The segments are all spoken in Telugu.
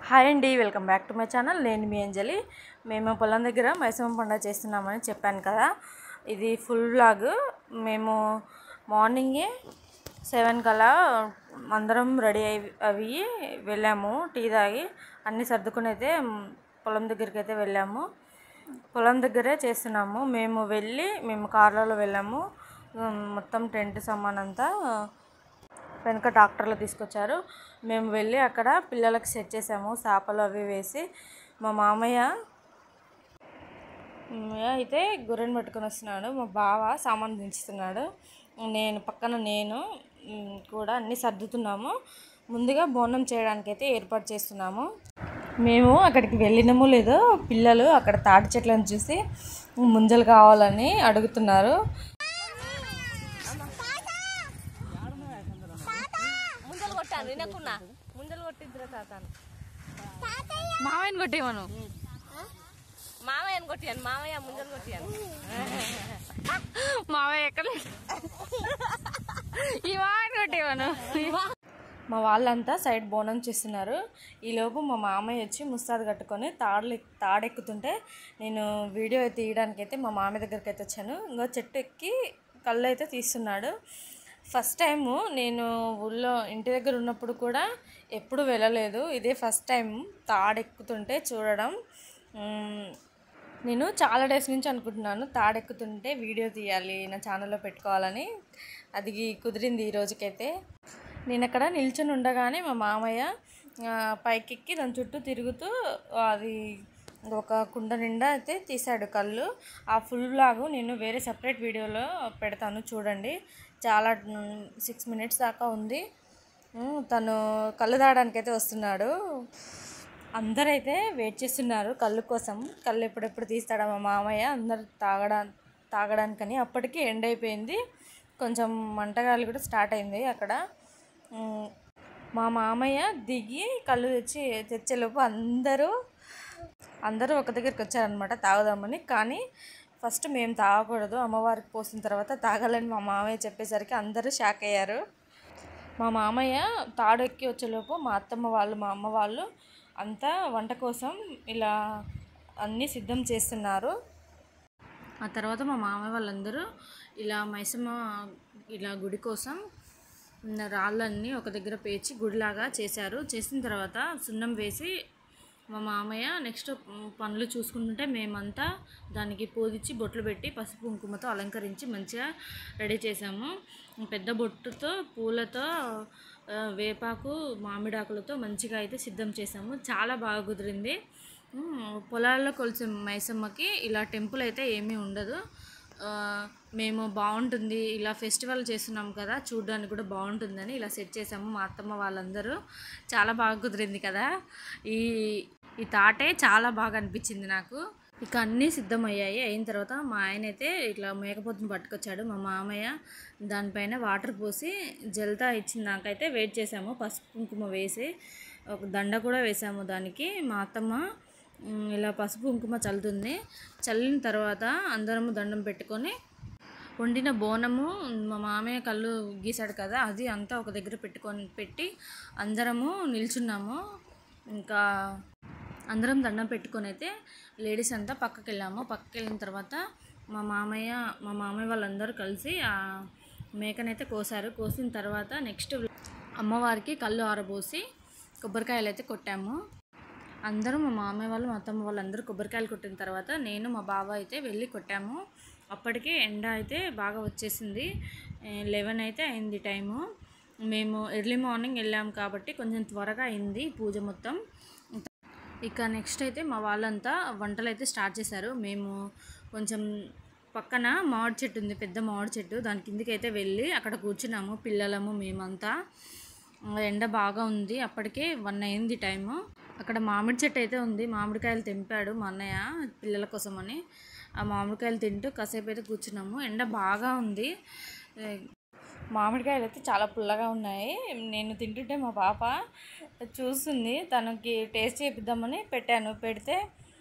హాయ్ అండి, welcome back to my channel. నేను మీ అంజలి. మేము పొలం దగ్గర మైసమ్మ పండుగ చేస్తున్నామని చెప్పాను కదా, ఇది ఫుల్ వ్లాగ్. మేము మార్నింగే 7 కల్లా అందరం రెడీ అవి వెళ్ళాము. టీ తాగి అన్నీ సర్దుకుని అయితే పొలం దగ్గరికి అయితే వెళ్ళాము. పొలం దగ్గరే చేస్తున్నాము. మేము కార్లలో వెళ్ళాము. మొత్తం టెంట్ సామాన్ అంతా వెనక ట్రాక్టర్లో తీసుకొచ్చారు. మేము వెళ్ళి అక్కడ పిల్లలకి సెట్ చేసాము, చేపలు అవి వేసి. మా మామయ్య అయితే గొర్రెను పట్టుకొని వస్తున్నాడు, మా బావ సామాన్ దించుతున్నాడు, పక్కన నేను కూడా అన్నీ సర్దుతున్నాము. ముందుగా బోనం చేయడానికి అయితే ఏర్పాటు చేస్తున్నాము. మేము అక్కడికి వెళ్ళినామో లేదో పిల్లలు అక్కడ తాటి చెట్లను చూసి ముంజలు కావాలని అడుగుతున్నారు. మామయ్యని కొట్టేమను, మామయ్యని కొట్టాను, మామయ్య ముంజలు కొట్టాను. మామయ్య ఎక్కడ ఈ మామయ్యని కొట్టేమను. మా వాళ్ళంతా సైడ్ బోనం చేస్తున్నారు. ఈలోపు మా మామయ్య వచ్చి ముస్తాదు కట్టుకొని తాడెక్కుతుంటే నేను వీడియో తీయడానికైతే మా మామయ్య దగ్గరికి అయితే వచ్చాను. ఇంకో చెట్టు ఎక్కి కళ్ళు అయితే తీస్తున్నాడు. ఫస్ట్ టైము నేను ఊళ్ళో ఇంటి దగ్గర ఉన్నప్పుడు కూడా ఎప్పుడు వెళ్ళలేదు. ఇదే ఫస్ట్ టైం తాడెక్కుతుంటే చూడడం. నేను చాలా డేస్ నుంచి అనుకుంటున్నాను తాడెక్కుతుంటే వీడియో తీయాలి, నా ఛానల్లో పెట్టుకోవాలని. అది కుదిరింది ఈ రోజుకైతే. నేను అక్కడ నిల్చొని ఉండగానే మా మామయ్య పైకెక్కి దాని చుట్టూ తిరుగుతూ అది ఒక కుండ నిండా అయితే తీశాడు కళ్ళు. ఆ ఫుల్ వ్లాగ్ నేను వేరే సపరేట్ వీడియోలో పెడతాను, చూడండి. చాలా 6 minutes దాకా ఉంది. తను కళ్ళు తాగడానికి అయితే వస్తున్నాడు. అందరైతే వెయిట్ చేస్తున్నారు కళ్ళు కోసం. కళ్ళు ఎప్పుడెప్పుడు తీస్తాడా మా మామయ్య. అందరు తాగడానికని. అప్పటికి ఎండ్ అయిపోయింది, కొంచెం మంటగాలి కూడా స్టార్ట్ అయింది అక్కడ. మా మామయ్య దిగి కళ్ళు తెచ్చేలోపు అందరూ ఒక దగ్గరికి వచ్చారనమాట తాగుదామని. కానీ ఫస్ట్ మేము తాగకూడదు, అమ్మవారికి పోసిన తర్వాత తాగాలని మా మామయ్య చెప్పేసరికి అందరూ షాక్ అయ్యారు. మా మామయ్య తాడు ఎక్కి వచ్చేలోపు మా అత్తమ్మ వాళ్ళు, మా అమ్మ వాళ్ళు అంతా వంట కోసం ఇలా అన్నీ సిద్ధం చేస్తున్నారు. ఆ తర్వాత మా మామయ్య వాళ్ళందరూ ఇలా మైసమ్మ ఇలా గుడి కోసం రాళ్ళన్నీ ఒక దగ్గర పేర్చి గుడిలాగా చేశారు. చేసిన తర్వాత సున్నం వేసి మా మామయ్య నెక్స్ట్ పనులు చూసుకుంటుంటే మేమంతా దానికి పూజించి బొట్లు పెట్టి పసుపు కుంకుమతో అలంకరించి మంచిగా రెడీ చేసాము. పెద్ద బొట్టుతో, పూలతో, వేపాకు, మామిడాకులతో మంచిగా అయితే సిద్ధం చేసాము. చాలా బాగా కుదిరింది. పొలాల్లో కొలిసే మైసమ్మకి ఇలా టెంపుల్ అయితే ఏమీ ఉండదు. మేము బాగుంటుంది, ఇలా ఫెస్టివల్ చేస్తున్నాం కదా, చూడడానికి కూడా బాగుంటుందని ఇలా సెట్ చేసాము. మా అత్తమ్మ వాళ్ళందరూ చాలా బాగా కుదిరింది కదా. ఈ తాటే చాలా బాగా అనిపించింది నాకు. ఇక అన్నీ సిద్ధమయ్యాయి. అయిన తర్వాత మా ఆయన అయితే ఇట్లా మేకపోతుని పట్టుకొచ్చాడు. మా మామయ్య దానిపైన వాటర్ పోసి జల్తా ఇచ్చిన దాకైతే వెయిట్ చేసాము. పసుపు కుంకుమ వేసి ఒక దండ కూడా వేసాము దానికి. మా అత్తమ్మ ఇలా పసుపు కుంకుమ చల్లుతుంది. చల్లిన తర్వాత అందరము దండం పెట్టుకొని వండిన బోనము మా మామయ్య కళ్ళు గీసాడు కదా, అది అంతా ఒక దగ్గర పెట్టి అందరము నిల్చున్నాము. ఇంకా అందరం దండం పెట్టుకొని అయితే లేడీస్ అంతా పక్కకి వెళ్ళాము. పక్కకి వెళ్ళిన తర్వాత మా మామయ్య వాళ్ళందరూ కలిసి ఆ మేకనైతే కోసారు. కోసిన తర్వాత నెక్స్ట్ అమ్మవారికి కళ్ళు ఆరబోసి కొబ్బరికాయలు అయితే కొట్టాము. అందరూ మా మామయ్య వాళ్ళు, మా అత్తమ్మ వాళ్ళు అందరూ కొబ్బరికాయలు కొట్టిన తర్వాత నేను మా బావ అయితే వెళ్ళి కొట్టాము. అప్పటికే ఎండ అయితే బాగా వచ్చేసింది. 11 అయితే అయింది టైము. మేము ఎర్లీ మార్నింగ్ వెళ్ళాము కాబట్టి కొంచెం త్వరగా అయింది పూజ మొత్తం. ఇక నెక్స్ట్ అయితే మా వాళ్ళంతా వంటలు అయితే స్టార్ట్ చేశారు. మేము కొంచెం పక్కన మామిడి చెట్టు ఉంది, పెద్ద మామిడి చెట్టు, దాని కిందకి అయితే వెళ్ళి అక్కడ కూర్చున్నాము పిల్లలము మేమంతా. ఎండ బాగా ఉంది. అప్పటికే 1 అయింది టైము. అక్కడ మామిడి చెట్టు అయితే ఉంది, మామిడికాయలు తెంపాడు మా అన్నయ్య పిల్లల కోసం అని. ఆ మామిడికాయలు తింటూ కాసేపు అయితే కూర్చున్నాము. ఎండ బాగా ఉంది. మామిడికాయలు అయితే చాలా పుల్లగా ఉన్నాయి. నేను తింటుంటే మా పాప చూస్తుంది, తనకి టేస్ట్ చేపిద్దామని పెట్టాను. పెడితే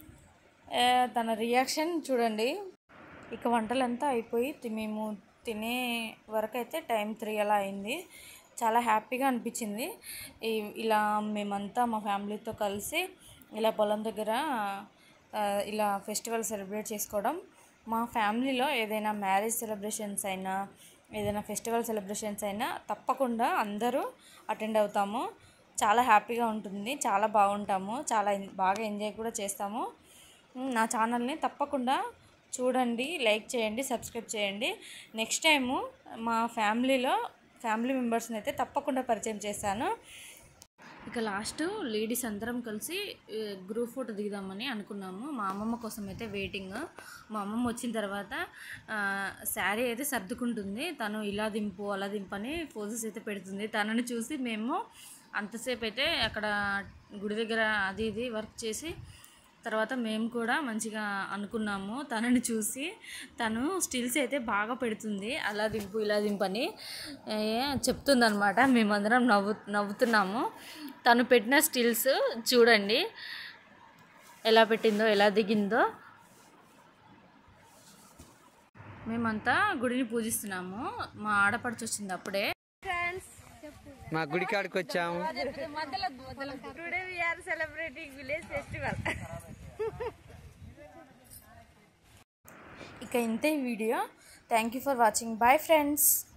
తన రియాక్షన్ చూడండి. ఇక వంటలంతా అయిపోయి మేము తినే వరకు అయితే టైం 3 అలా అయింది. చాలా హ్యాపీగా అనిపించింది. ఇలా మేమంతా మా ఫ్యామిలీతో కలిసి ఇలా పొలం దగ్గర ఇలా ఫెస్టివల్ సెలబ్రేట్ చేసుకోవడం. మా ఫ్యామిలీలో ఏదైనా మ్యారేజ్ సెలబ్రేషన్స్ అయినా ఏదైనా ఫెస్టివల్ సెలబ్రేషన్స్ అయినా తప్పకుండా అందరూ అటెండ్ అవుతాము. చాలా హ్యాపీగా ఉంటుంది, చాలా బాగుంటాము, చాలా బాగా ఎంజాయ్ కూడా చేస్తాము. నా ఛానల్ని తప్పకుండా చూడండి, లైక్ చేయండి, సబ్స్క్రైబ్ చేయండి. నెక్స్ట్ టైము మా ఫ్యామిలీ మెంబర్స్ని అయితే తప్పకుండా పరిచయం చేస్తాను. ఇక లాస్ట్ లేడీస్ అందరం కలిసి గ్రూప్ ఫోటో దిగుదామని అనుకున్నాము. మా అమ్మమ్మ కోసం అయితే వెయిటింగ్. మా అమ్మమ్మ వచ్చిన తర్వాత శారీ అయితే సర్దుకుంటుంది. తను ఇలా దింపు అలా దింపని పోజెస్ అయితే పెడుతుంది. తనని చూసి మేము అంతసేపు అయితే అక్కడ గుడి దగ్గర అది ఇది వర్క్ చేసి తర్వాత మేము కూడా మంచిగా అనుకున్నాము. తనని చూసి తను స్టిల్స్ అయితే బాగా పెడుతుంది, అలా దింపు ఇలా దింపని చెప్తుందనమాట. మేమందరం నవ్వుతున్నాము. తను పెట్టిన స్టిల్స్ చూడండి ఎలా పెట్టిందో, ఎలా దిగిందో. మేమంతా గుడిని పూజిస్తున్నాము. మా ఆడపడుచు వచ్చింది అప్పుడే. మా గుడి కాడికి వచ్చాము. Today we are celebrating village festival. ఇక ఇంతే video. Thank you for watching. Bye friends.